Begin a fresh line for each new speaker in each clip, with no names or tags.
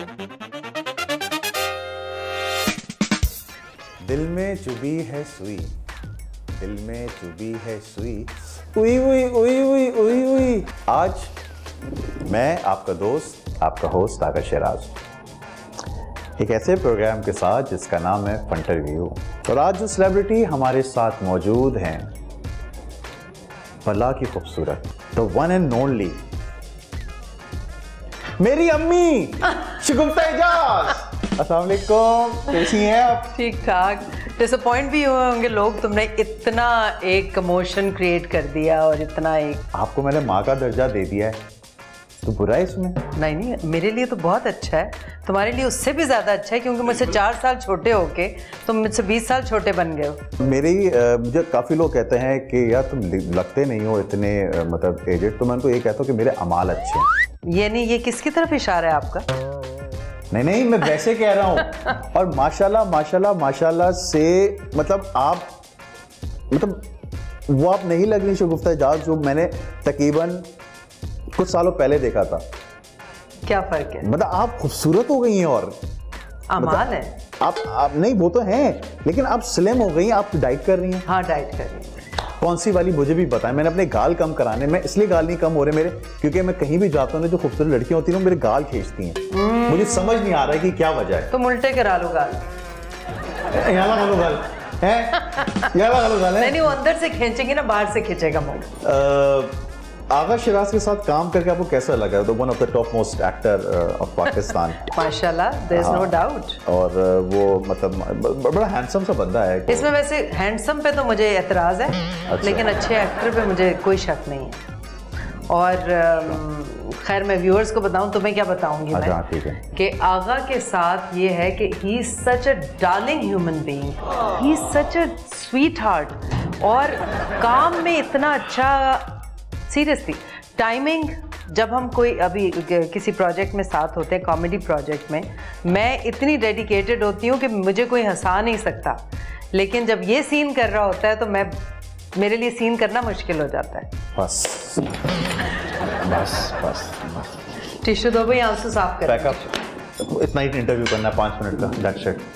दिल में चुभी है सुई, दिल में चुभी है सुई, उई उई उई उई उई उई। आज मैं आपका दोस्त, आपका होस्ट आगा शराज, एक ऐसे प्रोग्राम के साथ जिसका नाम है फंटरव्यू। और आज जो सेलिब्रिटी हमारे साथ मौजूद हैं, भला की खूबसूरत, द वन एंड ओनली मेरी अम्मी शगुफ्ता एजाज। अस्सलाम वालेकुम, कैसी हैं आप?
ठीक ठाक। डिसअपॉइंट भी हुए होंगे लोग, तुमने इतना एक कमोशन क्रिएट कर दिया और इतना एक।
आपको मैंने माँ का दर्जा दे दिया है, तो बुरा है इसमें?
नहीं नहीं, मेरे लिए तो बहुत अच्छा है, तुम्हारे लिए उससे भी ज़्यादा अच्छा है, क्योंकि मुझसे 4 साल छोटे होके तुम मुझसे 20 साल छोटे बन गए हो।
मुझे काफ़ी लोग कहते हैं कि यार तुम लगते नहीं हो इतने मतलब एजेड, तो मैं उनको ये कहता हूँ कि मेरे अमाल अच्छे हैं।
ये नहीं, ये किसकी तरफ इशारा है आपका?
नहीं नहीं, मैं वैसे कह रहा हूँ। और माशाल्लाह माशाल्लाह माशाल्लाह से मतलब आप, मतलब वो आप नहीं लग रही शगुफ्ता एजाज जो मैंने तकरीबन कुछ सालों पहले देखा था।
क्या फर्क है?
मतलब आप खूबसूरत हो गई हैं और
अमाल है।
आप नहीं, वो तो हैं, लेकिन आप स्लिम हो गई हैं, आप डाइट कर रही हैं।
हाँ, डाइट कर रही हूँ।
कौन सी वाली मुझे भी बताएं। मैंने अपने गाल कम कराने में, इसलिए गाल नहीं कम हो रहे मेरे, क्योंकि मैं कहीं भी जाता हूँ ना, जो खूबसूरत लड़कियां होती हैं मेरे गाल खींचती हैं। मुझे समझ नहीं आ रहा है कि क्या वजह है।
तुम उल्टे करा लो गाल।
यहाँ लगा लो गाल है, यहाँ लगा लो गाल है।
नहीं, वो अंदर से खींचेंगे ना, बाहर से खींचेगा मुंह।
आगा शराज के साथ काम करके आपको कैसा लगा? The one of the top most actor of Pakistan.
माशाल्लाह, देयर इज नो डाउट।
और वो मतलब बड़ा हैंडसम सा बंदा है।
इसमें वैसे हैंडसम पे तो मुझे एतराज़ है। अच्छा। लेकिन अच्छे एक्टर पे मुझे कोई शक नहीं है। और खैर, मैं व्यूअर्स को बताऊं, तुम्हें क्या बताऊंगी मैं,
ठीक है,
कि आगा के साथ ये है कि he is such a darling human being, he is such a sweet heart, और काम में इतना अच्छा। सीरियसली टाइमिंग, जब हम कोई अभी किसी प्रोजेक्ट में साथ होते हैं, कॉमेडी प्रोजेक्ट में, मैं इतनी डेडिकेटेड होती हूँ कि मुझे कोई हंसा नहीं सकता, लेकिन जब ये सीन कर रहा होता है तो मेरे लिए सीन करना मुश्किल हो जाता है।
बस बस बस बस
टिश्यू दो भाई, आंसू साफ कर।
इतना ही इंटरव्यू करना है 5 मिनट का, दैट्स इट।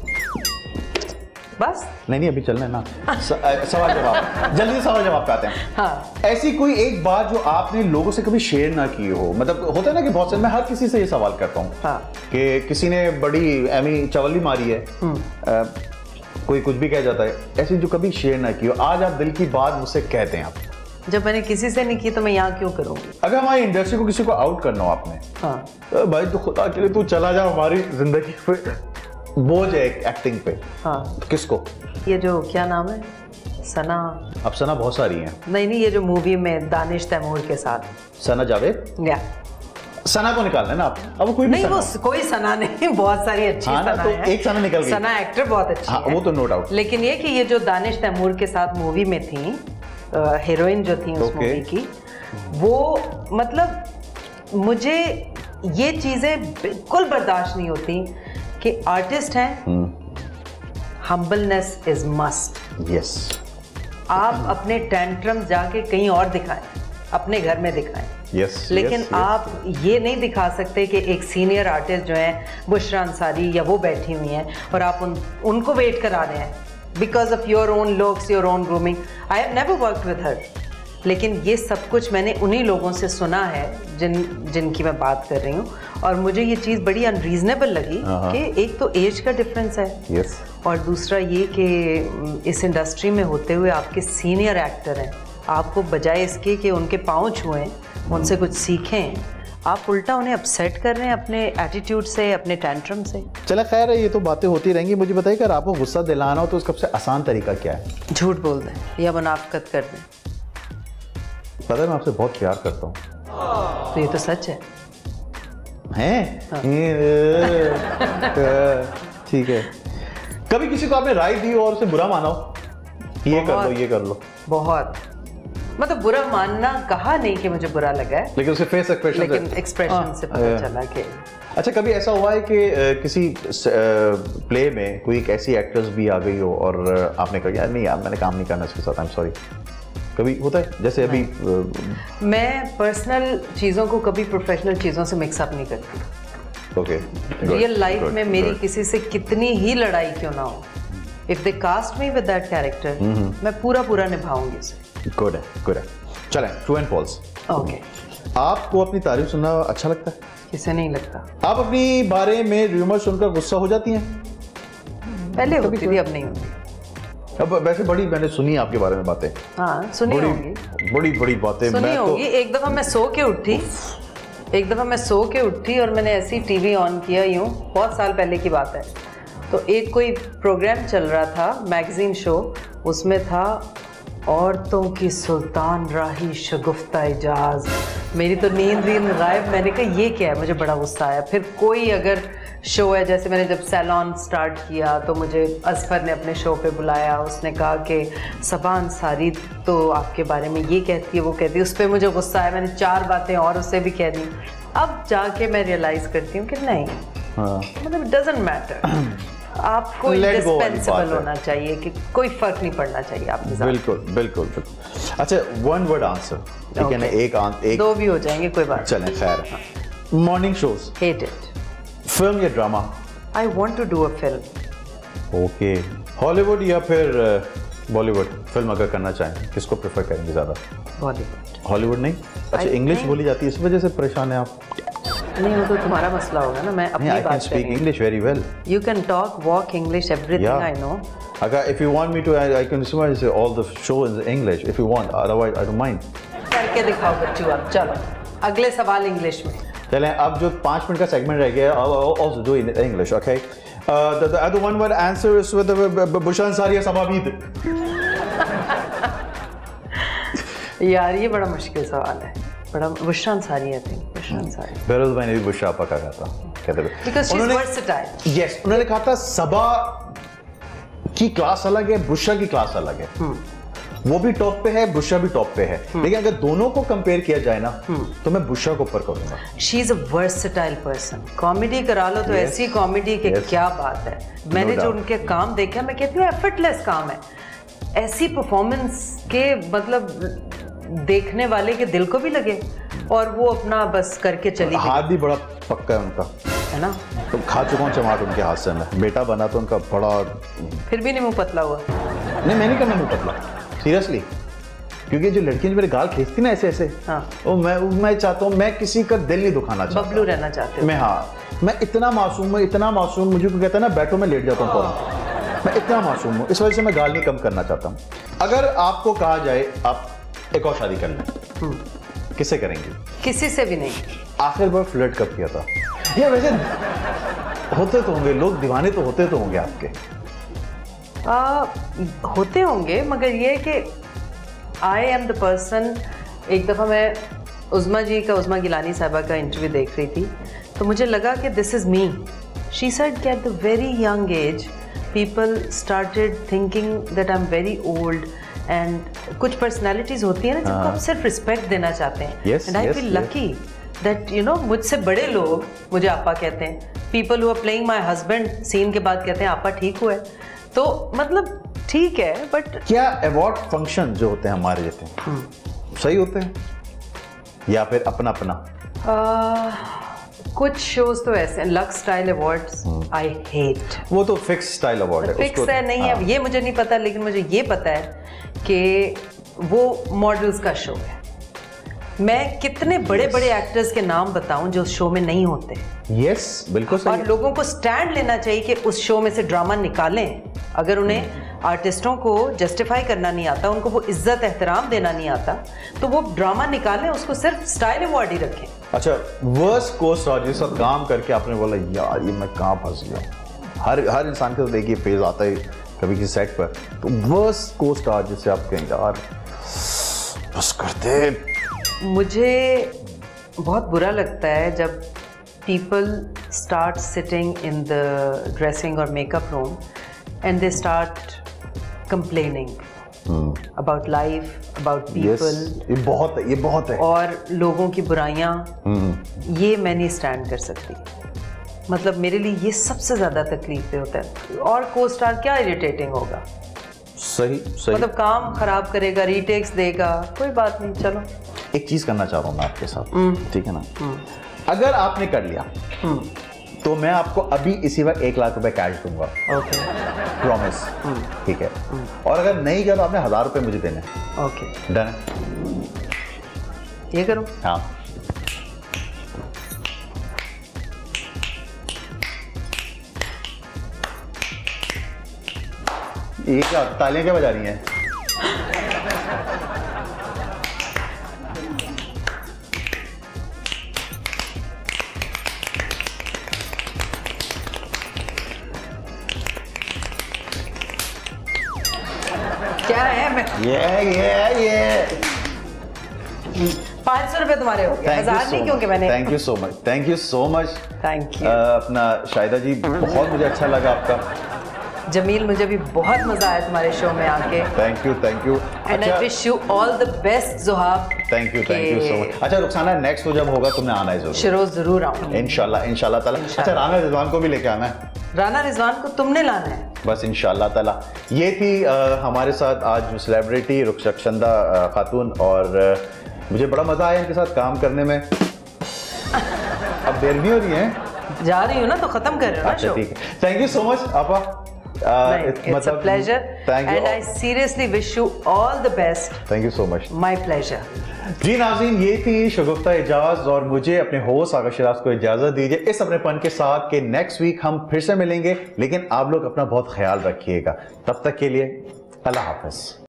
बस
नहीं अभी चलना है ना। सवाल जवाब, जल्दी सवाल जवाब पे आते हैं।
हाँ।
ऐसी कोई एक बात जो आपने लोगों से कभी शेयर ना की हो, मतलब होता है ना कि बहुत से, मैं हर किसी से ये सवाल करता हूँ।
हाँ।
कि किसी ने बड़ी एमी चवल्ली मारी है, कोई कुछ भी कह जाता है, ऐसी जो कभी शेयर ना की हो, आज आप दिल की बात मुझसे कहते हैं। आप
जब मैंने किसी से नहीं की तो मैं यहाँ क्यों करूँगी?
अगर हमारी इंडस्ट्री को किसी को आउट करना हो आपने,
हाँ,
तो भाई तो खुदा के लिए तू चला जा, हमारी जिंदगी पे बोझ है एक्टिंग पे।
हाँ।
किसको?
ये जो क्या नाम है, सना।
अब सना बहुत सारी हैं।
नहीं, ये जो मूवी में दानिश तैमूर के साथ
सना जावेद,
या
सना को निकालना है ना आप। अब कोई
नहीं, वो कोई सना नहीं, बहुत सारी अच्छी
हाँ
सना
तो
है।
एक सना निकल गई।
सना एक्टर बहुत अच्छी
हाँ,
है,
वो तो नो डाउट।
लेकिन ये कि ये जो दानिश तैमूर के साथ मूवी में थी, हीरोइन जो थी उस मूवी की, वो मतलब मुझे ये चीजें बिल्कुल बर्दाश्त नहीं होती कि आर्टिस्ट हैं, हम्बलनेस इज मस्ट।
यस।
आप अपने टेंट्रम जाके कहीं और दिखाएं, अपने घर में दिखाएं।
yes,
लेकिन
yes,
आप ये नहीं दिखा सकते कि एक सीनियर आर्टिस्ट जो है बुशरा अंसारी या वो बैठी हुई हैं और आप उनको वेट करा रहे हैं because of your own looks, your own grooming. I have never worked with her, लेकिन ये सब कुछ मैंने उन्हीं लोगों से सुना है जिनकी मैं बात कर रही हूँ, और मुझे ये चीज़ बड़ी अनरीजनेबल लगी कि एक तो एज का डिफरेंस है,
yes, और
दूसरा ये कि इस इंडस्ट्री में होते हुए आपके सीनियर एक्टर हैं, आपको बजाय इसके कि उनके पाँव छुएं, उनसे कुछ सीखें, आप उल्टा उन्हें अपसेट कर रहे हैं अपने एटीट्यूड से, अपने टेंट्रम से।
चला खैर है, ये तो बातें होती रहेंगी। मुझे बताइए, अगर आपको गुस्सा दिलाना हो तो उसका सबसे आसान तरीका क्या है? झूठ
बोल दें या मुनाफिकत कर दें।
पता है मैं आपसे बहुत प्यार करता हूँ।
तो ये तो सच है।
हैं? ठीक है। कभी किसी को आपने राय दी और उसे बुरा माना हो, ये कर लो, ये कर लो? बहुत,
मतलब बुरा मानना कहा नहीं कि मुझे बुरा लगा है,
लेकिन उसे फेस एक्सप्रेशन,
लेकिन एक्सप्रेशन से पता चला कि।
अच्छा, कभी ऐसा हुआ है कि किसी प्ले में कोई एक ऐसी एक्ट्रेस भी आ गई हो और आपने कहा यार नहीं यार मैंने काम नहीं करना इसके साथ, आई एम सॉरी? कभी होता है? जैसे अभी
मैं पर्सनल चीज़ों को कभी प्रोफेशनल चीज़ों से मिक्सअप नहीं करती।
ओके,
रियल लाइफ में मेरी किसी से कितनी ही लड़ाई क्यों ना हो, if they cast me with that character, मैं पूरा निभाऊंगी उसे।
गुड है। चलें, ट्रू एंड फॉल्स।
ओके।
आपको अपनी तारीफ सुनना अच्छा लगता है?
किसे नहीं लगता।
आप अपनी बारे में रूमर सुनकर गुस्सा हो जाती हैं?
पहले होती थी, अब नहीं होती।
अब वैसे बड़ी मैंने सुनी आपके बारे में बातें।
हाँ, सुनी होंगी,
बड़ी बातें
सुनी होंगी। एक दफा मैं सो के उठी और मैंने ऐसी टीवी ऑन किया, यूं बहुत साल पहले की बात है, तो एक कोई प्रोग्राम चल रहा था, मैगजीन शो, उसमें था औरतों की सुल्तान राही शगुफ्ता एजाज। मेरी तो नींद गायब। मैंने कहा ये क्या है, मुझे बड़ा गुस्सा आया। फिर कोई अगर शो है, जैसे मैंने जब सैलॉन स्टार्ट किया तो मुझे असफर ने अपने शो पे बुलाया, उसने कहा कि सबा अंसारी तो आपके बारे में ये कहती है वो कहती है, उस पर मुझे गुस्सा आया। मैंने 4 बातें और उससे भी कह दी। अब जाके मैं रियलाइज करती हूँ कि नहीं, मतलब इट डजंट मैटर, आपको इंडिस्पेंसिबल होना चाहिए, कि कोई फर्क नहीं पड़ना चाहिए आपके साथ।
बिल्कुल। अच्छा, वन वर्ड आंसर, ठीक है ना? एक
2 भी हो जाएंगे, कोई बात।
चलें, खैर। Morning shows,
hate it.
Film या drama?
I want to do a film.
Okay. Hollywood या फिर बॉलीवुड? फिल्म अगर करना चाहें, किसको प्रेफर करेंगे ज्यादा?
बॉलीवुड।
हॉलीवुड नहीं? अच्छा, इंग्लिश बोली जाती है, इस वजह से परेशान है आप?
नहीं, वो तो तुम्हारा मसला होगा ना, मैं अपनी बात कर रही हूं।
I can speak English very well.
You can talk, walk English, everything I know.
Agar if you want me to, I can say all the show in English if you want. Otherwise, I don't mind.
करके दिखाओ बच्चों, अब चलो अगले सवाल English में।
चलें, अब जो 5 मिनट का सेगमेंट रह गया, I'll also do in English, okay? The other one word answer is with Bushan Sariya Sababid.
यार ये बड़ा मुश्किल सवाल है, बड़ा। बुशरा अंसारी है, बुशरा अंसारी।
बेरोज भाई ने भी बुशरा आपा कहा था, कहते थे
Because she's versatile.
Yes, उन्होंने कहा था सबा की क्लास अलग है, बुशरा की क्लास अलग है। वो भी टॉप पे है, बुशरा भी टॉप पे है, लेकिन अगर दोनों को कंपेयर किया जाए ना, तो मैं बुशरा को ऊपर करूंगा।
She is a versatile person. Comedy करा लो तो ऐसी कॉमेडी के क्या बात है। मैंने जो उनके काम देखा, मैं कहती हूँ एफर्टलेस काम है। ऐसी परफॉर्मेंस के मतलब देखने वाले के दिल को भी लगे, और वो अपना बस करके चली गई।
हाथ भी बड़ा पक्का है उनका,
है ना?
तो खा चुका हूँ चमाट उनके हाथ से मैं। बेटा बना तो उनका बड़ा,
फिर भी नहीं मुंह पतला हुआ।
नहीं, मैं नहीं करना मुंह पतला, सीरियसली। क्योंकि जो लड़कियां मेरे गाल खींचती ना ऐसे ऐसे,
हाँ,
वो मैं चाहता हूँ, मैं किसी का दिल नहीं दुखाना चाहता,
बबलू रहना चाहते हो।
मैं, हाँ, मैं इतना मासूम हूँ, इतना मासूम। मुझे को कहता है ना, बैठो मैं लेट जाता हूँ फौरन। मैं इतना मासूम हूँ, इस वजह से मैं गाल नहीं कम करना चाहता हूँ। अगर आपको कहा जाए आप एक और शादी कर लें, किससे करेंगे?
किसी से भी नहीं।
आखिर बार फ्लर्ट कब किया था? या वैसे होते तो होंगे लोग, दीवाने तो होते तो होंगे आपके।
होते होंगे, मगर ये कि आई एम द पर्सन। एक दफ़ा मैं उज़मा गिलानी साहिबा का इंटरव्यू देख रही थी, तो मुझे लगा कि this is me. She said कि at the very young age people started thinking that I am very old, and कुछ पर्सनैलिटीज़ होती है ना जिनको आप सिर्फ रिस्पेक्ट देना चाहते हैं। And I feel lucky that you know, मुझसे बड़े लोग मुझे आपा कहते हैं। People who are playing my husband scene के बाद कहते हैं आपा ठीक हुआ है, तो मतलब ठीक है। बट
क्या अवार्ड फंक्शन जो होते हैं हमारे जैसे सही होते हैं, या फिर अपना अपना?
कुछ शोज तो ऐसे हैं, Lux style awards I hate.
वो तो फिक्स स्टाइल अवार्ड है,
फिक्स है नहीं है, ये मुझे नहीं पता, लेकिन मुझे ये पता है कि वो मॉडल्स का शो है। मैं कितने बड़े बड़े एक्टर्स के नाम बताऊं जो शो में नहीं होते।
यस, बिल्कुल सही।
और लोगों को स्टैंड लेना चाहिए कि उस शो में से ड्रामा निकालें। अगर उन्हें आर्टिस्टों को जस्टिफाई करना नहीं आता, उनको वो इज्जत एहतराम देना नहीं आता, तो वो ड्रामा निकालें, उसको सिर्फ स्टाइल अवार्ड ही रखें।
अच्छा, वर्स्ट को स्टार जिस साथ काम करके आपने बोला यार ये मैं कहाँ फंस गया। हर इंसान के तो देखिए फेज आता है कभी किसी सेट पर, तो वर्स्ट को स्टार जिससे आप कहें यार बस करते।
मुझे बहुत बुरा लगता है जब people start sitting in the dressing or makeup room and they start complaining about life, about people.
Yes, ये बहुत है।
और लोगों की बुराइयां, ये मैं नहीं स्टैंड कर सकती। मतलब मेरे लिए ये सबसे ज़्यादा तकलीफ पे होता है। और को स्टार क्या इरिटेटिंग होगा।
सही।
मतलब काम खराब करेगा, रीटेक्स देगा, कोई बात नहीं, चलो।
एक चीज करना चाह रहा हूँ मैं आपके साथ, ठीक है ना? अगर आपने कर लिया तो मैं आपको अभी इसी वक्त 1 लाख रुपए कैश दूंगा।
ओके,
प्रॉमिस, ठीक है। और अगर नहीं किया तो आपने 1000 रुपए मुझे देने।
ओके,
डन है?
ये करो।
हाँ, ये क्या तालियां क्या बजा रही हैं?
क्या है? मैं
ये
500 रुपए तुम्हारे हो गए, 1000 नहीं, क्योंकि मैंने।
Thank you so much, thank you so much.
Thank you.
अपना शाहिदा जी, बहुत मुझे अच्छा लगा आपका।
जमील, मुझे भी बहुत मजा आया तुम्हारे शो में आके।
Thank you, thank you.
And I wish you all the best Zuhab.
Thank you so much. अच्छा रुखसाना, नेक्स्ट वो जब होगा तुमने आना है जरूर।
जरूर आऊंगी
इंशाल्लाह ताला। अच्छा, राना रिजवान को भी लेके आना है।
राना रिजवान को तुमने लाना है
बस, इंशाल्लाह ताला। ये थी हमारे साथ आज सेलिब्रिटी रुखसंदा खातून, और मुझे बड़ा मजा आया इनके साथ काम करने में। अब देर भी हो रही है,
जा रही हूँ ना, तो खत्म कर रहे हो ना शो।
ठीक है, थैंक यू सो मच आपा।
It's a pleasure.
Thank you.
And I seriously wish you all the best.
Thank you so much.
My pleasure.
जी नाज़रीन, ये थी शगुफ्ता एजाज, और मुझे अपने होस्ट आगा शिराज को इजाजत दीजिए इस अपनेपन के साथ कि नेक्स्ट वीक हम फिर से मिलेंगे। लेकिन आप लोग अपना बहुत ख्याल रखिएगा। तब तक के लिए अल्लाह हाफ़िज़।